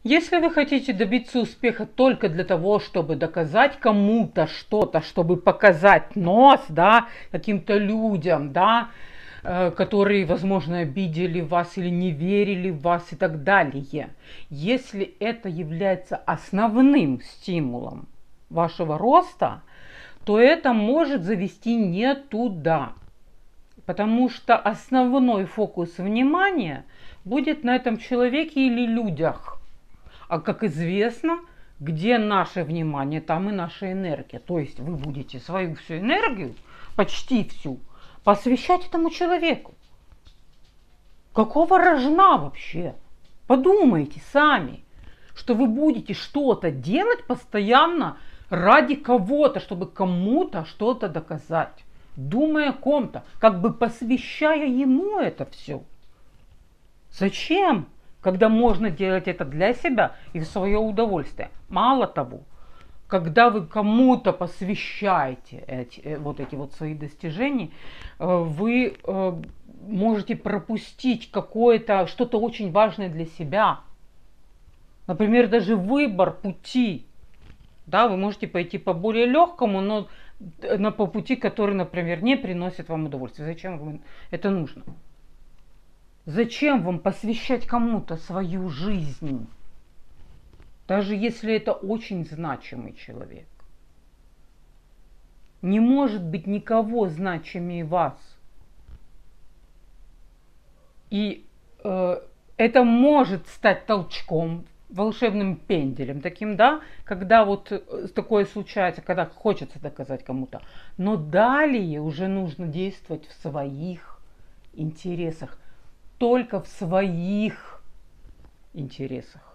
Если вы хотите добиться успеха только для того, чтобы доказать кому-то что-то, чтобы показать нос, да, каким-то людям, да, которые, возможно, обидели вас или не верили в вас и так далее. Если это является основным стимулом вашего роста, то это может завести не туда. Потому что основной фокус внимания будет на этом человеке или людях. А как известно, где наше внимание, там и наша энергия. То есть вы будете свою всю энергию, почти всю, посвящать этому человеку. Какого рожна вообще? Подумайте сами, что вы будете что-то делать постоянно ради кого-то, чтобы кому-то что-то доказать. Думая о ком-то, как бы посвящая ему это все. Зачем? Когда можно делать это для себя и в свое удовольствие. Мало того, когда вы кому-то посвящаете эти вот свои достижения, вы можете пропустить какое-то, что-то очень важное для себя. Например, даже выбор пути. Да, вы можете пойти по более легкому, но по пути, который, например, не приносит вам удовольствия. Зачем вам это нужно? Зачем вам посвящать кому-то свою жизнь? Даже если это очень значимый человек. Не может быть никого значимее вас. И это может стать толчком, волшебным пенделем таким, да, когда вот такое случается, когда хочется доказать кому-то. Но далее уже нужно действовать в своих интересах. Только в своих интересах.